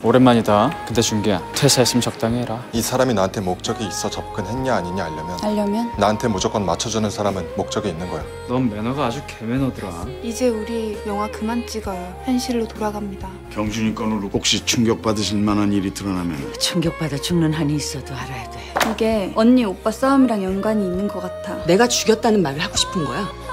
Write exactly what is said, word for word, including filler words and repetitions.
오랜만이다. 근데 준기야, 퇴사했으면 적당히 해라. 이 사람이 나한테 목적이 있어 접근했냐 아니냐 알려면 알려면? 나한테 무조건 맞춰주는 사람은 목적이 있는 거야. 넌 매너가 아주 개매너더라. 이제 우리 영화 그만 찍어요. 현실로 돌아갑니다. 경준이 건으로 혹시 충격받으실 만한 일이 드러나면 충격받아 죽는 한이 있어도 알아야 돼. 이게 언니 오빠 싸움이랑 연관이 있는 것 같아. 내가 죽였다는 말을 하고 싶은 거야.